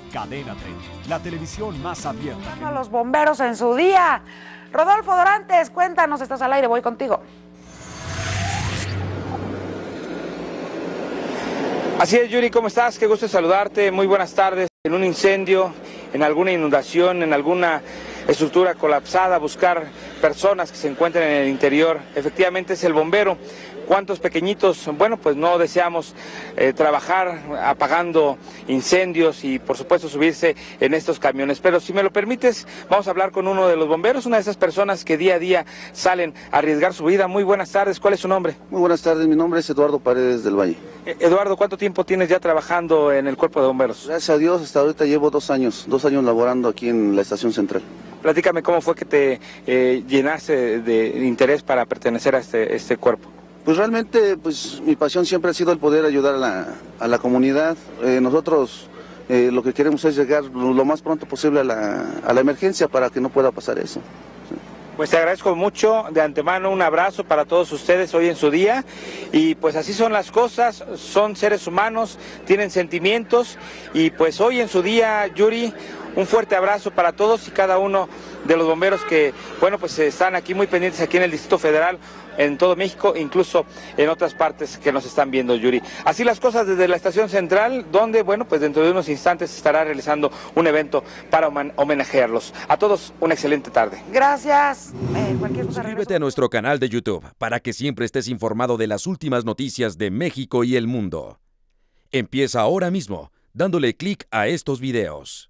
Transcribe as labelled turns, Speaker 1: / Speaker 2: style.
Speaker 1: Cadena 30, la televisión más abierta.
Speaker 2: A los bomberos en su día. Rodolfo Dorantes, cuéntanos, estás al aire, voy contigo.
Speaker 3: Así es, Yuri, ¿cómo estás? Qué gusto saludarte, muy buenas tardes. En un incendio, en alguna inundación, en alguna estructura colapsada, buscar personas que se encuentren en el interior. Efectivamente es el bombero. ¿Cuántos pequeñitos? Bueno, pues no deseamos trabajar apagando incendios y por supuesto subirse en estos camiones. Pero si me lo permites, vamos a hablar con uno de los bomberos, una de esas personas que día a día salen a arriesgar su vida. Muy buenas tardes, ¿cuál es su nombre?
Speaker 4: Muy buenas tardes, mi nombre es Eduardo Paredes del Valle.
Speaker 3: Eduardo, ¿cuánto tiempo tienes ya trabajando en el Cuerpo de Bomberos?
Speaker 4: Gracias a Dios, hasta ahorita llevo 2 años laborando aquí en la estación central.
Speaker 3: Platícame cómo fue que te llenaste de interés para pertenecer a este cuerpo.
Speaker 4: Pues realmente, pues mi pasión siempre ha sido el poder ayudar a la comunidad. Nosotros lo que queremos es llegar lo más pronto posible a la emergencia para que no pueda pasar eso.
Speaker 3: Pues te agradezco mucho, de antemano un abrazo para todos ustedes hoy en su día y pues así son las cosas, son seres humanos, tienen sentimientos y pues hoy en su día, Yuri, un fuerte abrazo para todos y cada uno de los bomberos que, bueno, pues están aquí muy pendientes aquí en el Distrito Federal, en todo México, incluso en otras partes que nos están viendo, Yuri. Así las cosas desde la estación central, donde, bueno, pues dentro de unos instantes se estará realizando un evento para homenajearlos. A todos, una excelente tarde.
Speaker 2: Gracias.
Speaker 5: Suscríbete a nuestro canal de YouTube para que siempre estés informado de las últimas noticias de México y el mundo. Empieza ahora mismo, dándole clic a estos videos.